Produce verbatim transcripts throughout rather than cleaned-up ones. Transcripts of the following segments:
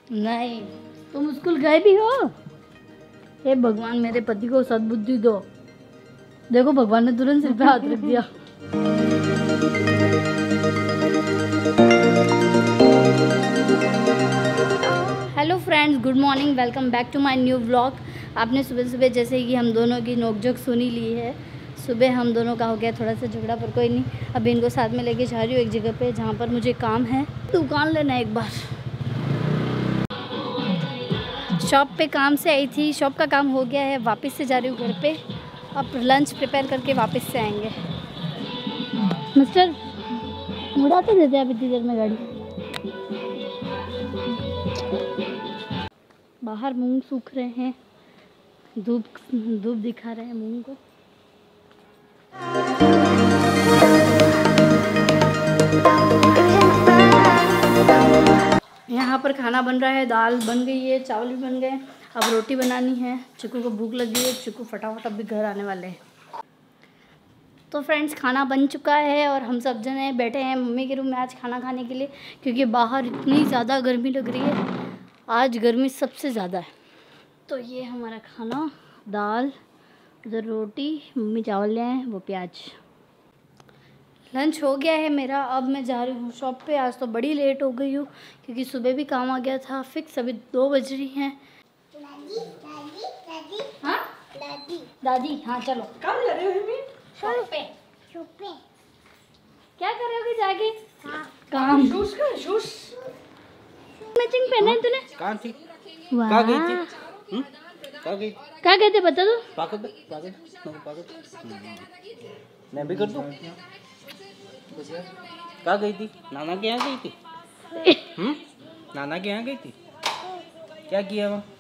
नहीं, तुम स्कूल गए भी हो? हे भगवान, मेरे पति को सद्बुद्धि दो। देखो भगवान ने तुरंत सिर पे हाथ रख दिया। Hello friends, good morning, welcome back to my new vlog. आपने सुबह सुबह जैसे कि हम दोनों की नोकझोंक सुनी ली है। सुबह हम दोनों का हो गया थोड़ा सा झगड़ा, पर कोई नहीं। अभी इनको साथ में लेके जा रही हूँ एक जगह पे जहाँ पर मुझे काम है। दुकान लेना एक बार, शॉप पे काम से आई थी, शॉप का काम हो गया है, वापस से जा रही हूँ घर पे। अब लंच प्रिपेयर करके वापस से आएंगे। मिस्टर मुड़ा तो देते आप इतनी देर में गाड़ी। बाहर मूंग सूख रहे हैं, धूप धूप दिखा रहे हैं मूंग को। यहाँ पर खाना बन रहा है, दाल बन गई है, चावल भी बन गए, अब रोटी बनानी है। चिकू को भूख लगी है, चिकू फटाफट अब भी घर आने वाले हैं। तो फ्रेंड्स, खाना बन चुका है और हम सब जने बैठे हैं मम्मी के रूम में आज खाना खाने के लिए, क्योंकि बाहर इतनी ज़्यादा गर्मी लग रही है। आज गर्मी सबसे ज़्यादा है। तो ये हमारा खाना, दाल, उधर रोटी, मम्मी चावल ले आए, वो प्याज। लंच हो गया है मेरा। अब मैं जा रही हूँ शॉप पे। आज तो बड़ी लेट हो गई हूँ क्योंकि सुबह भी काम आ गया था फिक्स। अभी दो बज रही हैं। दादी दादी दादी हाँ दादी दादी हाँ चलो। कब जा रहे हो मम्मी? शॉप पे। शॉप पे क्या कर रहे हो जाके? हाँ। काम। शूज का शूज मैचिंग पहना है तूने? कहाँ थी? वाह, कहाँ गई थी? हम्म? कहाँ गई? क्या कहते बता दो। पागल पागल पागल मैं भी कर दूँ। कहाँ गई थी? नाना के यहाँ गई थी? हम्म? नाना के यहाँ गई थी? क्या किया वहाँ?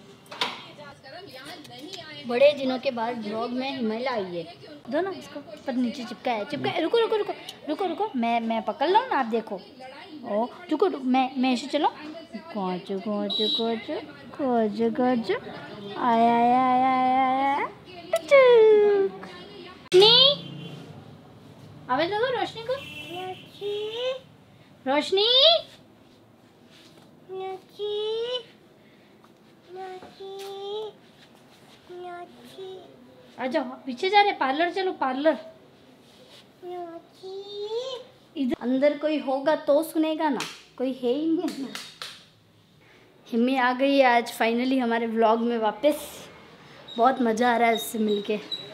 बड़े दिनों के बाद ब्लॉग में हिमालय आई है। दो ना इसको, पर नीचे चिपका है, चिपका है। रुको रुको रुको रुको रुको मैं मैं पकड़ लूँ ना, आप देखो। ओ रुको रुको, मैं मैं ऐसे चलो। कोच कोच कोच कोच कोच आया आया आया आया रोशनी, आवाज लगो रोशनी को। रोशनी आ जाओ, पीछे जा रहे। पार्लर चलो, पार्लर। इधर अंदर कोई होगा तो सुनेगा ना, कोई है ही नहीं। हिम्मी आ गई है आज फाइनली हमारे व्लॉग में वापस। बहुत मज़ा आ रहा है उससे मिलके।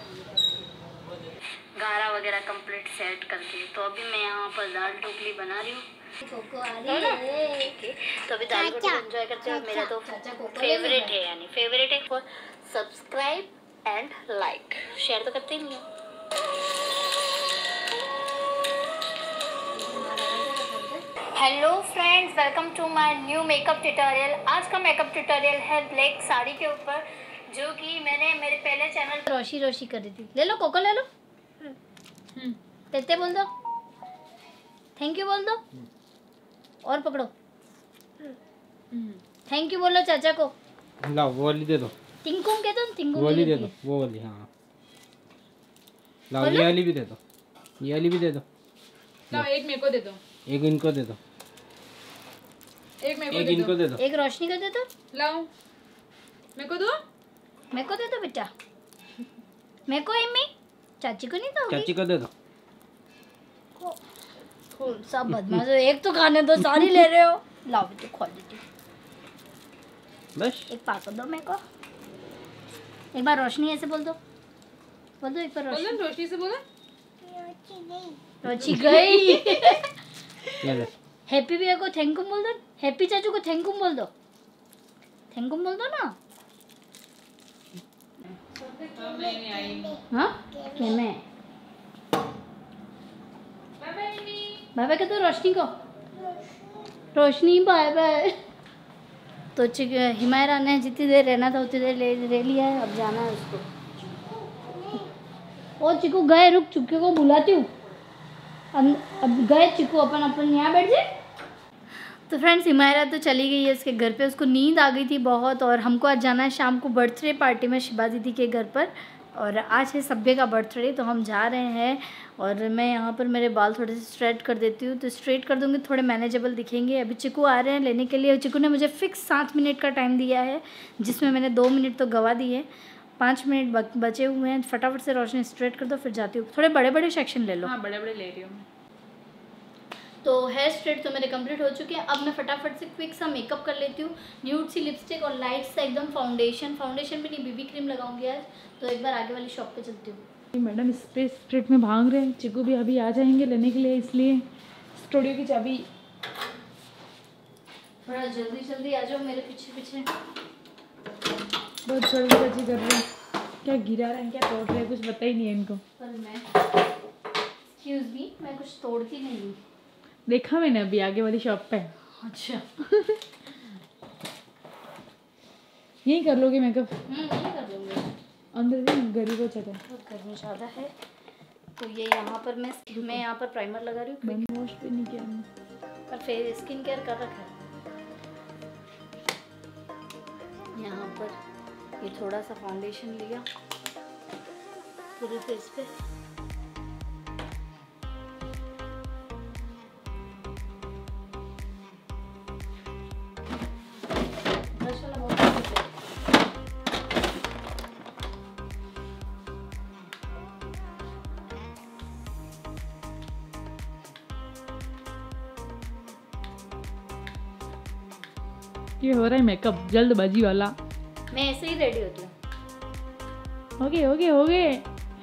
गारा वगैरह कंप्लीट सेट करके, तो अभी मैं यहाँ पर दाल ढोकली बना रही हूँ। कोको आ रही है। तो अभी दाल को एंजॉय करते हो। मेरा तो फेवरेट है, यानी फेवरेट है। For subscribe and like, share तो करते ही नहीं हो। Hello friends, welcome to my new makeup tutorial. आज का मेकअप ट्यूटोरियल है ब्लैक साड़ी के ऊपर, जो कि मैंने मेरे पहले चैनल रोशी रोशी कर रही थी। ले लो कोको, ले लो। तेते बोल दो, थैंक यू बोल दो, और पकड़ो। थैंक यू बोलो चाचा को। लाओ वो वाली दे दो। टिंकुम के दो, टिंकुम वो वाली दे दो, वो वाली। हाँ लाओ, ये वाली भी दे दो, ये वाली भी दे दो। लाओ, एक मेरे को दे दो, एक इनको दे दो, एक मेरे को एक दे इनको दो, दे दो। एक रोशनी को दे दो। लाओ मेरे को दो, मेरे को दे दो बेटा। मेरे को इम्मी, चाची को नहीं दोगी? चाची को दे दो। सब बदमाश हो, एक तो खाने दो, सारी ले रहे हो। लाओ बेटा, खोल दीजिए। बस एक पाको दो मेरे को। एक बार रोशनी ऐसे बोल दो, बोल दो एक बार रोशनी। बोलो रोशनी से बोलो। रोशी गई। ले ले। हैप्पी भैया को थैंक यू बोल दो। हैप्पी चाचू को थैंक यू बोल दो। थैंक यू बोल दो ना। हाँ क्या मैं बाय बाय कर दो रोशनी को। Roshni bye bye. तो हिमायरा ने जितनी देर रहना था उतनी देर ले, ले लिया है। अब जाना है उसको। ओ चिकू गए, रुक, चुके को बुलाती हूँ। अब गए चिकू, अपन अपन यहाँ बैठ जाए। तो फ्रेंड्स, हिमायरा तो चली गई है उसके घर पे। उसको नींद आ गई थी बहुत, और हमको आज जाना है शाम को बर्थडे पार्टी में शिबा दीदी के घर पर। और आज है सभ्य का बर्थडे, तो हम जा रहे हैं। और मैं यहाँ पर मेरे बाल थोड़े से स्ट्रेट कर देती हूँ, तो स्ट्रेट कर दूँगी, थोड़े मैनेजेबल दिखेंगे। अभी चिकू आ रहे हैं लेने के लिए। चिकू ने मुझे फिक्स सात मिनट का टाइम दिया है, जिसमें मैंने दो मिनट तो गवा दिए, पाँच मिनट बचे हुए हैं। फटाफट से रोशनी स्ट्रेट कर दो, फिर जाती हूँ। थोड़े बड़े बड़े सेक्शन ले लो। हाँ बड़े बड़े ले रही हूँ मैं। तो हेयर स्ट्रेट तो मेरे कंप्लीट हो चुके हैं। अब मैं फटाफट से क्विक सा मेकअप कर लेती हूँ। न्यूड सी लिपस्टिक और लाइट सा एकदम फाउंडेशन फाउंडेशन भी नहीं, बीबी क्रीम लगाऊंगी आज। तो एक बार आगे वाली शॉप पे चलती हूँ। मैडम इस पे स्ट्रेट में भाग रहे हैं, चिकू भी अभी आ जाएंगे लेने के लिए, इसलिए स्टूडियो की चाबी। थोड़ा जल्दी जल्दी आ जाओ मेरे पीछे पीछे। बहुत जल्दबाजी कर रहे हैं। क्या गिरा रहे हैं, क्या तोड़ रहे हैं, कुछ पता ही नहीं है इनको। पर मैं एक्सक्यूज मी, मैं कुछ तोड़ती नहीं हूँ। देखा मैंने अभी आगे वाली शॉप पे। अच्छा यही कर लोगे मेकअप? हम्म यही कर लूँगी। अंदर भी गरीब हो जाता है, बहुत गर्मी ज़्यादा है। तो ये यहाँ पर मैं मैं यहाँ पर प्राइमर लगा रही हूँ, बन वॉश भी नहीं किया हमने। पर फेस स्किन केयर कर रखा है। यहाँ पर ये थोड़ा सा फाउंडेशन लिया पूरे फेस पे। ये हो रहा है मेकअप जल्दबाजी वाला। मैं ऐसे ही रेडी होती हूँ। हो गए हो गए हो गए।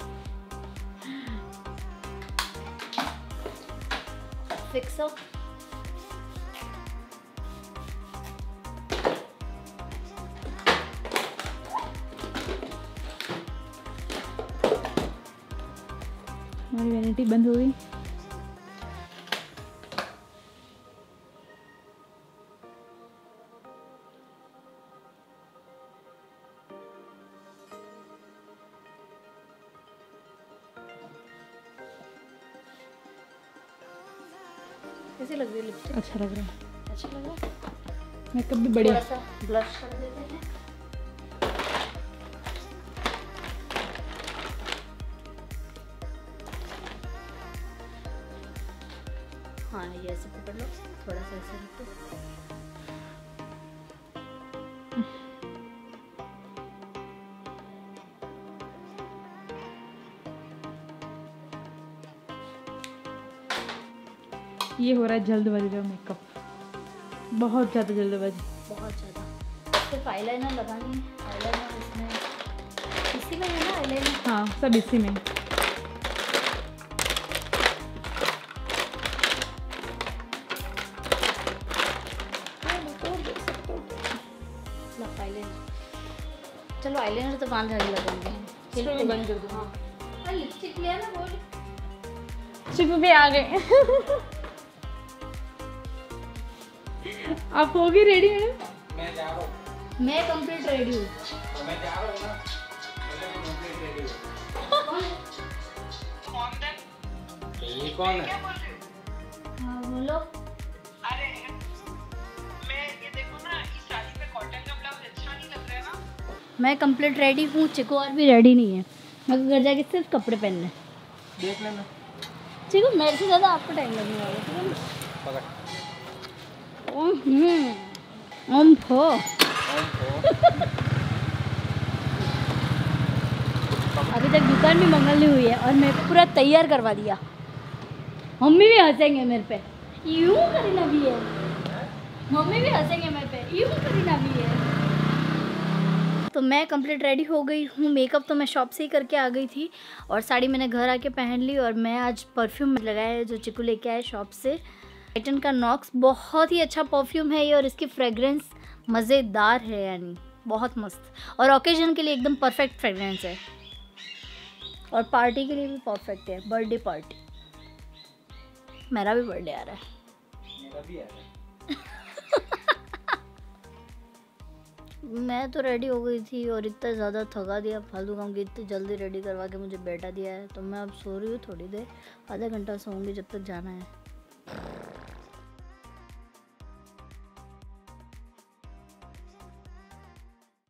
फिक्स हो। हमारी वैनिटी बंद हो गई। कैसी लग रही है लिपस्टिक? अच्छा लग रहा है, अच्छा लग रहा है। मेकअप भी बढ़िया। थोड़ा सा ब्लश कर देते हैं। हाँ ये ऐसे पकड़ लो, थोड़ा सा ऐसे रख दो। ये हो रहा है जल्दबाजी का मेकअप, बहुत ज़्यादा जल्दबाजी, बहुत ज़्यादा। सिर्फ आईलाइनर लगानी है। आईलाइनर इसमें इसी में है ना आईलाइनर? हाँ सब इसी में। चलो आईलाइनर तो बांध रही लगाएंगे। बंद कर दो। हाँ लिपस्टिक लिया ना बोल। चिकू भी आ गए। आप हो गई रेडी मैडम? मैं जा रहा हूँ। मैं कंप्लीट रेडी हूँ। तो मैं जा रहा हूँ ना, मैं कंप्लीट रेडी हूँ। कौन है? ये कौन है? क्या बोल रहे हो? हाँ बोलो। अरे मैं ये देखो ना, इस साड़ी पे कॉटन का ब्लाउज अच्छा नहीं लग रहा है ना? मैं कंप्लीट रेडी हूँ, चिकू और भी रेडी नहीं है। मैं घर जाके सिर्फ कपड़े पहनने। देख लेना। चिकू मेरे से ज़्यादा आपको टाइम लगने वाला है, ठीक है ना? पकड़। हम्म ओम फो। अभी तक दुकान भी मंगल नहीं हुई है और मेरे को पूरा तैयार करवा दिया। मम्मी भी हंसेंगे मेरे पे, यूं करीना भी है। मम्मी भी हंसेंगे मेरे पे, यूं करीना भी है। तो मैं कंप्लीट रेडी हो गई हूँ। मेकअप तो मैं शॉप से ही करके आ गई थी और साड़ी मैंने घर आके पहन ली। और मैं आज परफ्यूम लगाया है जो चिकू लेके आए शॉप से। टाइटन का नॉक्स, बहुत ही अच्छा परफ्यूम है ये और इसकी फ्रेगरेंस मज़ेदार है, यानी बहुत मस्त। और ओकेजन के लिए एकदम परफेक्ट फ्रेगरेंस है और पार्टी के लिए भी परफेक्ट है। बर्थडे पार्टी, मेरा भी बर्थडे आ रहा है। मेरा भी आ रहा है। मैं तो रेडी हो गई थी और इतना ज़्यादा थका दिया फालतू काम की, इतनी जल्दी रेडी करवा के मुझे बैठा दिया है। तो मैं अब सो रही हूँ थोड़ी देर, आधा घंटा सोऊंगी जब तक जाना है।